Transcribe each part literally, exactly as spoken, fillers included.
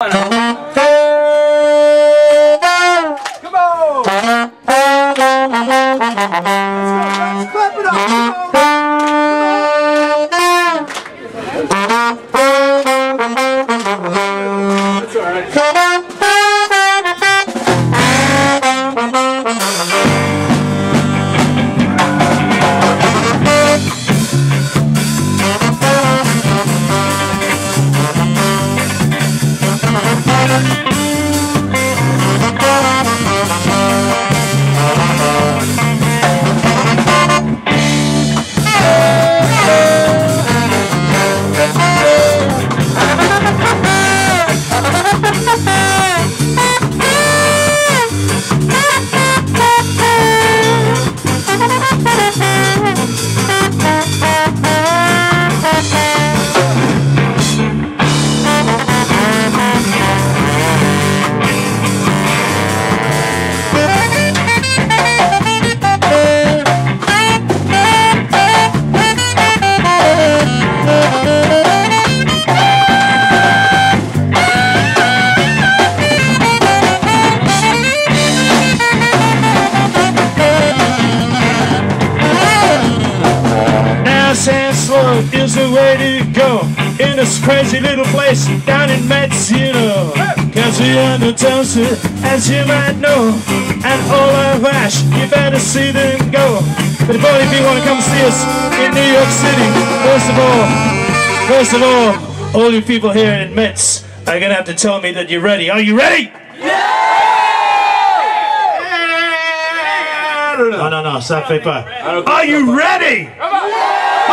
Come on! Let's clap it up! That's all right. Is the way to go in this crazy little place down in Metz, you know. Cause we are the toaster, as you might know, and all of Ash, you better see them go. But boy, if you want to come see us in New York City, first of all, first of all, all you people here in Metz are gonna have to tell me that you're ready. Are you ready? Yeah! No, no, no, ça fait pas. Are you ready? Are you ready?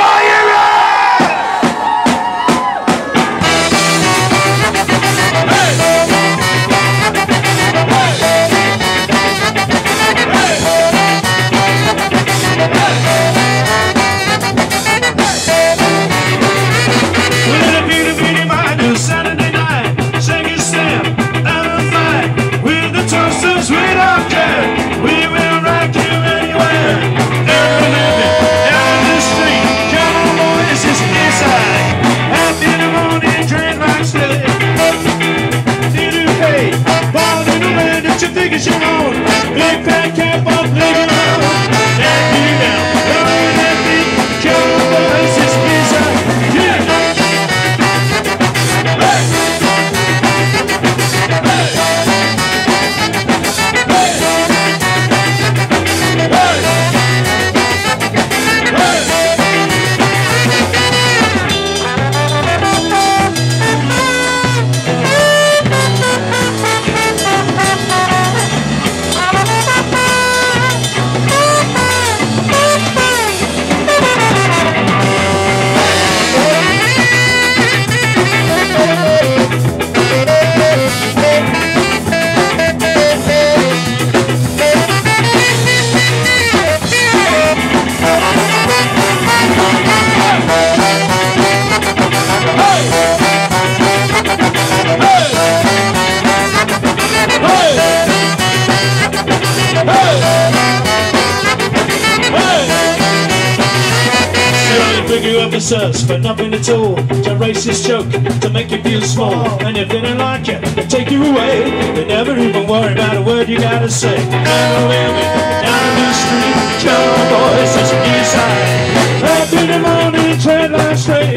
Us for nothing at all, to racist joke to make you feel small, and if they don't like you, they take you away. They never even worry about a word you gotta say. Never living down the street, cowboys is inside. Up in the morning, tread line straight.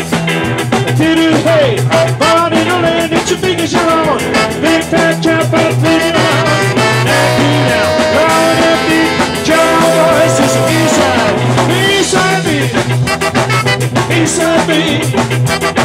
Did hey, born in a land that you think is your own. Big fat cap up, bleeding around. Now you now, going up the cowboys is inside. Inside me. Inside me.